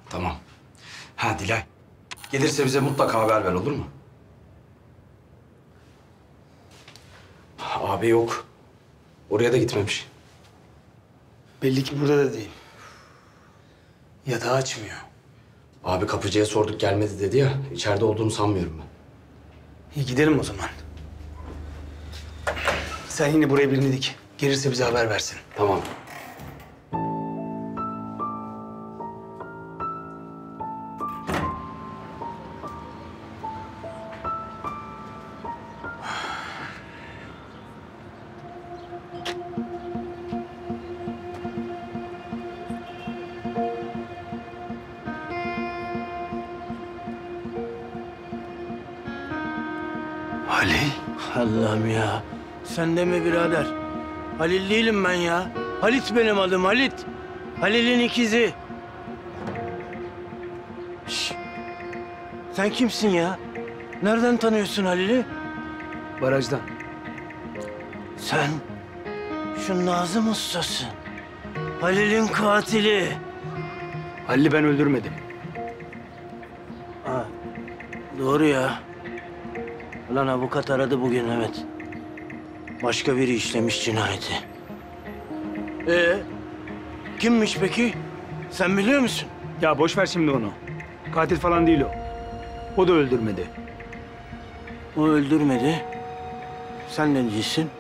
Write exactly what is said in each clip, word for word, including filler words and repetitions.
Tamam. Ha Dilay. Gelirse bize mutlaka haber ver, olur mu? Abi yok. Oraya da gitmemiş. Belli ki burada da değil. Yatağı açmıyor. Abi kapıcıya sorduk, gelmedi dedi ya. İçeride olduğunu sanmıyorum ben. İyi gidelim o zaman. Sen yine buraya birini dik. Gelirse bize haber versin. Tamam. Halil. Allah'ım ya. Sen de mi birader? Halil değilim ben ya. Halit benim adım, Halit. Halil'in ikizi. Şş. Sen kimsin ya? Nereden tanıyorsun Halil'i? Barajdan. Sen şu Nazım ustasın. Halil'in katili. Halil'i ben öldürmedim. Ha, doğru ya. Ulan avukat aradı bugün, evet. Başka biri işlemiş cinayeti. Ee, kimmiş peki? Sen biliyor musun? Ya boş ver şimdi onu. Katil falan değil o. O da öldürmedi. O öldürmedi. Sen ne değilsin?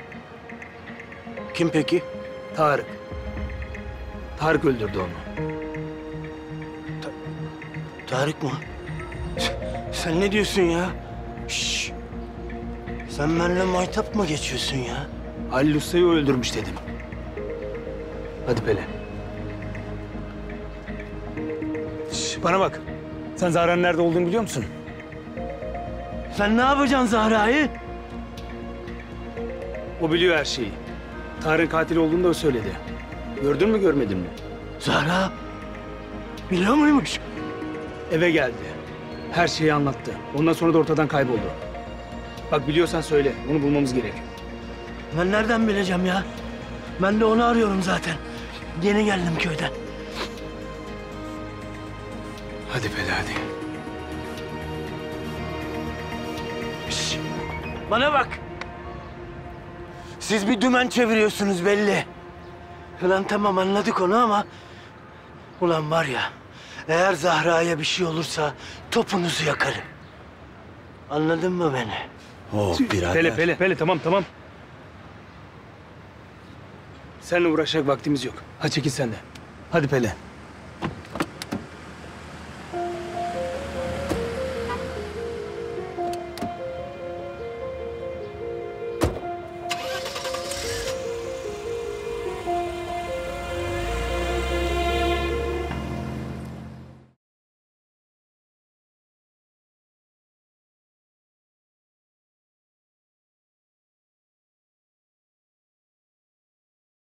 Kim peki? Tarık. Tarık öldürdü onu. Tarık mı? Sen ne diyorsun ya? Şşş. Sen benimle maytap mı geçiyorsun ya? Halil Usta'yı o öldürmüş dedim. Hadi Pele. Şş, bana bak. Sen Zahra'nın nerede olduğunu biliyor musun? Sen ne yapacaksın Zahra'yı? O biliyor her şeyi. Tarık'ın katil olduğunu da o söyledi. Gördün mü görmedin mi? Zahra biliyor muymuş? Eve geldi. Her şeyi anlattı. Ondan sonra da ortadan kayboldu. Bak biliyorsan söyle. Onu bulmamız gerek. Ben nereden bileceğim ya? Ben de onu arıyorum zaten. Yeni geldim köyden. Hadi Pele hadi. Şş, bana bak. Siz bir dümen çeviriyorsunuz belli. Ulan tamam anladık onu ama... Ulan var ya, eğer Zahra'ya bir şey olursa topunuzu yakarım. Anladın mı beni? Oh birader. Pele Pele Pele tamam tamam. Seninle uğraşacak vaktimiz yok. Hadi çekil sen de. Hadi Pele.